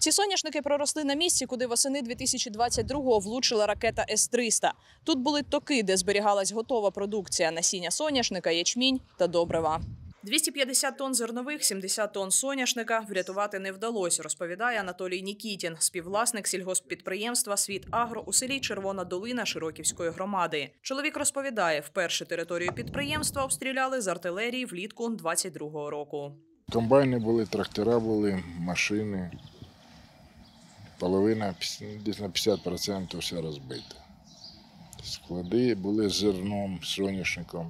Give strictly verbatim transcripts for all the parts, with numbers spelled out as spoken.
Ці соняшники проросли на місці, куди восени дві тисячі двадцять другого влучила ракета С триста. Тут були токи, де зберігалась готова продукція – насіння соняшника, ячмінь та добрива. двісті п'ятдесят тонн зернових, сімдесят тонн соняшника врятувати не вдалося, розповідає Анатолій Нікітін, співвласник сільгосппідприємства «Світагро» у селі Червона Долина Широківської громади. Чоловік розповідає, вперше територію підприємства обстріляли з артилерії влітку двадцять другого року. Комбайни були, трактора були, машини. Половина, десь на п'ятдесят відсотків все розбите. Склади були з зерном, з соняшником.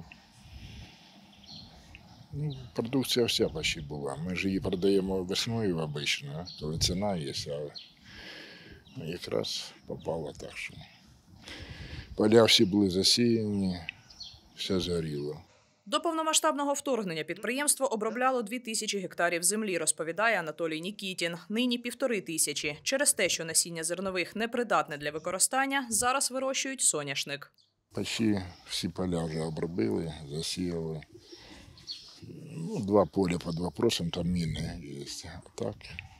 Ну, продукція вся почти була. Ми ж її продаємо весною обично, коли ціна є, а якраз попало так, що поля всі були засіяні, все згоріло. До повномасштабного вторгнення підприємство обробляло дві тисячі гектарів землі, розповідає Анатолій Нікітін. Нині півтори тисячі. Через те, що насіння зернових непридатне для використання, зараз вирощують соняшник. Почти всі поля вже обробили, засіяли. Ну, два поля під вопросом, там міни є. А так,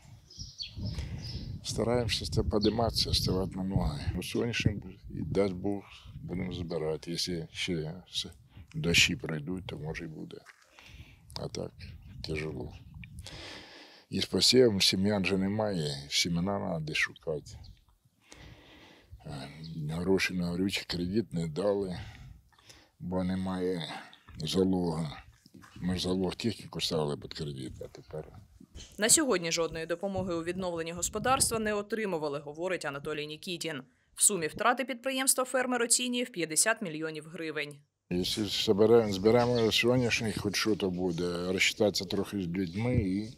стараємося підніматися, ставати на ноги. Соняшник, і дасть Бог, будемо збирати. Якщо ще дощі пройдуть, то може і буде. А так, тяжело. І з посівом сім'ян вже немає, семена треба десь шукати. Гроші на горючий кредит не дали, бо немає залога. Ми ж залог техніку ставили під кредит, а тепер... На сьогодні жодної допомоги у відновленні господарства не отримували, говорить Анатолій Нікітін. В сумі втрати підприємства фермер оцінює в п'ятдесят мільйонів гривень. Якщо зберемо, зберемо соняшник, хоч що то буде, розчитатися трохи з людьми і,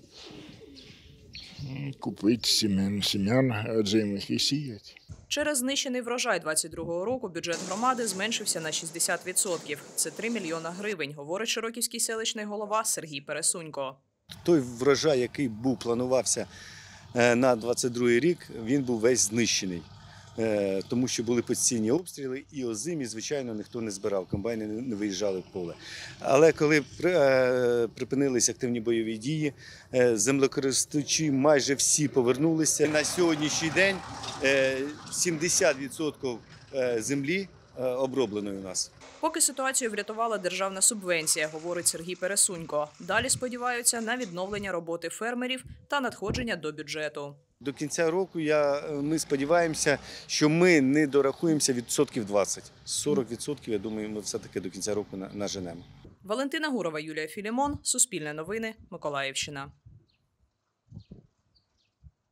і купити сім'ян, сім'ян отжимих і сіяти. Через знищений врожай двадцять другого року бюджет громади зменшився на шістдесят відсотків. Це три мільйона гривень, говорить широківський селищний голова Сергій Пересунько. Той врожай, який був, планувався на двадцять другий рік, він був весь знищений. Тому що були постійні обстріли і озимі, звичайно, ніхто не збирав, комбайни не виїжджали в поле. Але коли припинились активні бойові дії, землекористувачі майже всі повернулися. На сьогоднішній день сімдесят відсотків землі обробленої у нас. Поки ситуацію врятувала державна субвенція, говорить Сергій Пересунько. Далі сподіваються на відновлення роботи фермерів та надходження до бюджету. До кінця року я, ми сподіваємося, що ми не дорахуємося відсотків двадцять. сорок відсотків, я думаю, ми все-таки до кінця року наженемо. Валентина Гурова, Юлія Філімон, Суспільне новини, Миколаївщина.